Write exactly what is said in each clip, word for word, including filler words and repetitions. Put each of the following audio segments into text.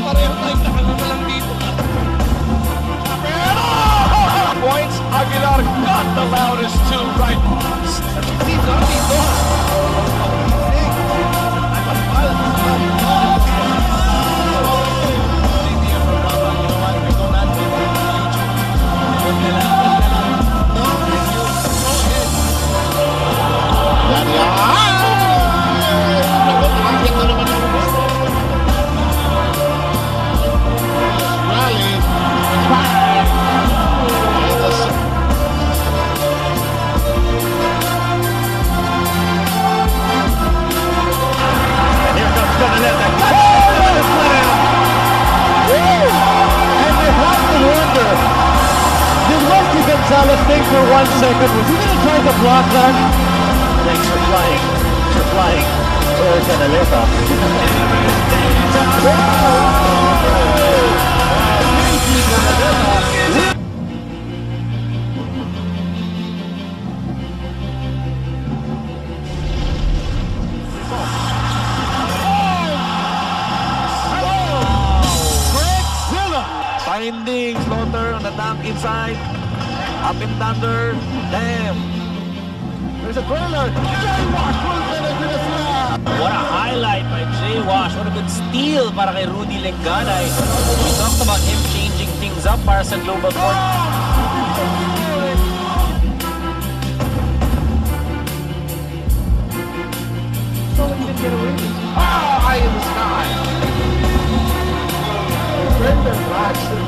pareho tayong nakalumalang dito. Points, Aguilar got the loudest two right. Dito, dito. Gonzalez think for one second, was he going to try to block that? Thanks for flying, for flying. Where's Canaleta? Finding Slaughter on the dunk inside. Up and thunder. Damn. There's a corner. Jay Wash will finish with a slam. What a highlight by Jay Wash. What a good steal para kay Rudy Lenganay. We talked about him changing things up para sa global court. So he didn't get away with it. Oh, high in the sky. Brendan Braxton.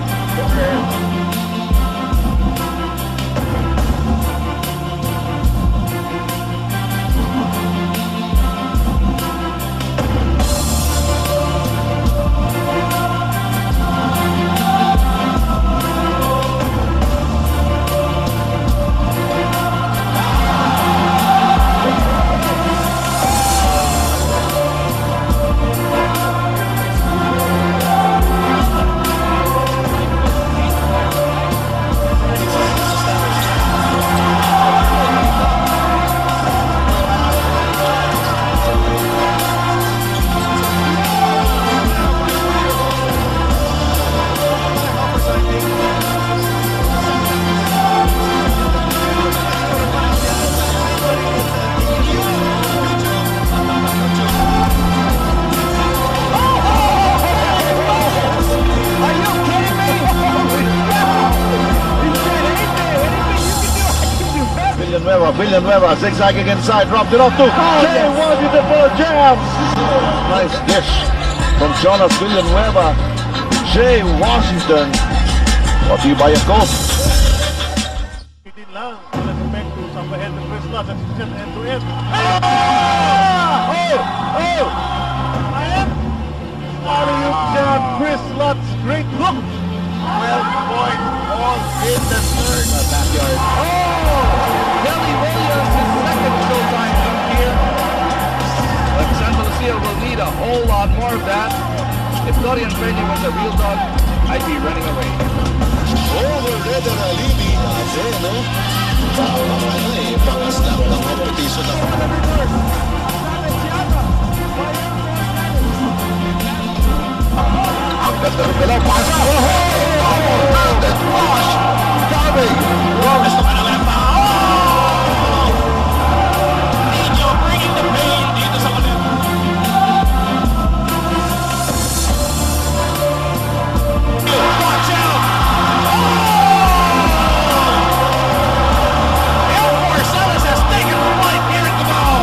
Villanueva, Villanueva zigzagging inside, dropped it off to oh, Jay yes. Washington jams. Nice dish from Jonas Villanueva. Jay Washington. What do you buy a coach? Hindi lang, with respect to sa end of Chris Lutz and just end to end. Ah! Oh! Oh! I am alley-oop jam, Chris Lutz, great look. twelve points all in the third. Uh, backyard. Oh! Kelly Williams, his second showtime from here. But Santa Lucia will need a whole lot more of that. If Dorian Peña was a real dog, I'd be running away. Over red and Alibi, kasi, no? Baka ano eh, pang-snap ng competition na. Ang ganda ng galaw, pasa! Oh! Mounted Wash! Gabi! Gusto ka naman pa! Oh! Niño bringing the pain dito sa kanila. Watch out! Oh! El Marcellus has taken a flight here at the ball!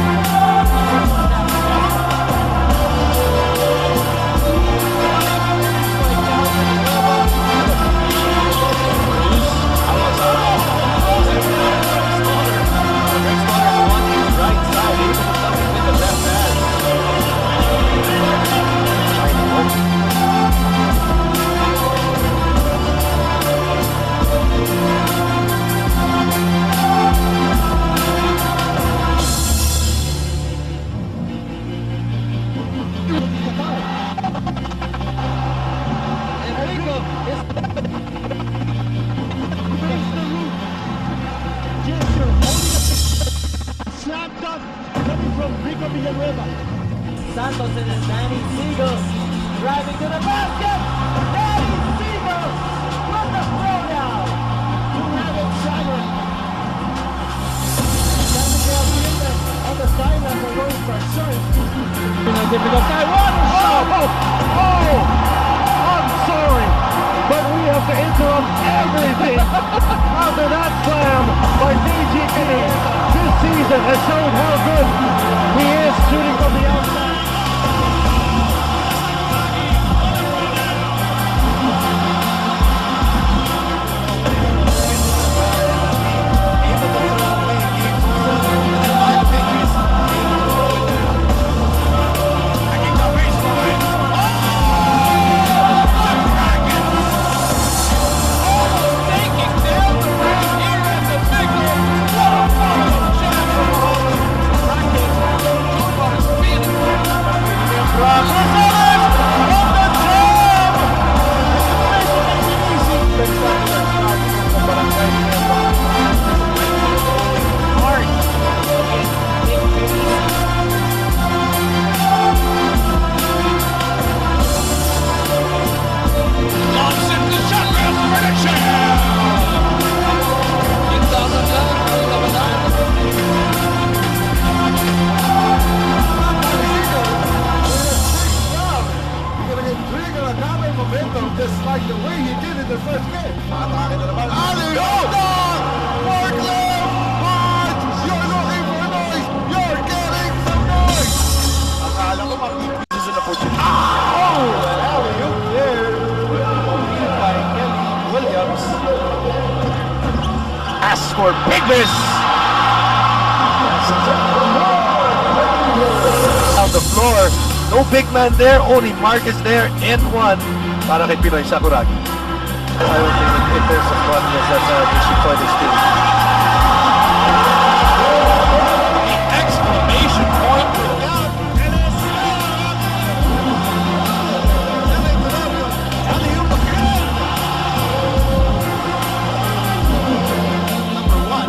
Slam dunk coming from Rico Villanueva. Santos and Danny Siegel driving to the basket. difficult guy. What a shot! Oh, oh, I'm sorry, but we have to interrupt everything after that slam by D G A. This season has shown how good he is shooting from the outside. Just like the way he did in the first game. Atake na naman. Ali! Hold on! Mark left! Mark! You're looking for noise! You're getting some noise! Akala ko makikisa na po siya. Oh! Alley-oop there. Completed by Kelly Williams. As for bigness! On the floor, no big man there, only Marcus there, and one para kay Pinoy Sakuragi. I don't think that if there's a fondness, that's an issue for this team. Exclamation point. Number one.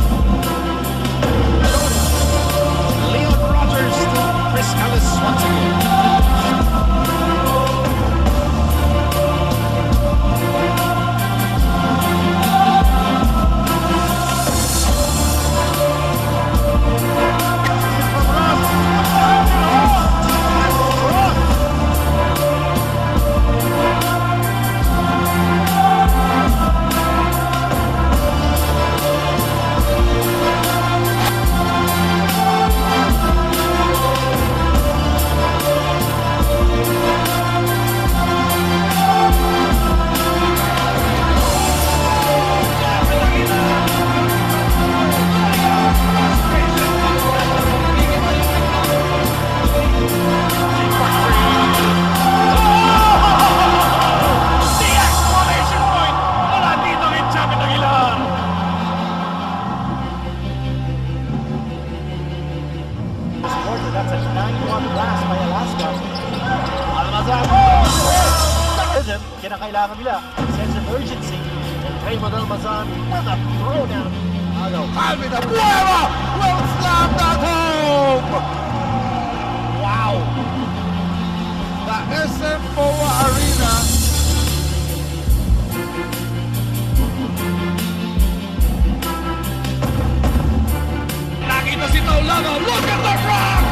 Leon Rogers to Chris Ellis once again. That's a nine one blast by Alaska. Almazan. Rhythm, kinakailangan nila. Sense of urgency. And Raymond Almazan with a throwdown. Alvin Abueva will slam that home! Wow! The S M P O A Arena. Nakita si Taulano. Look at the rock!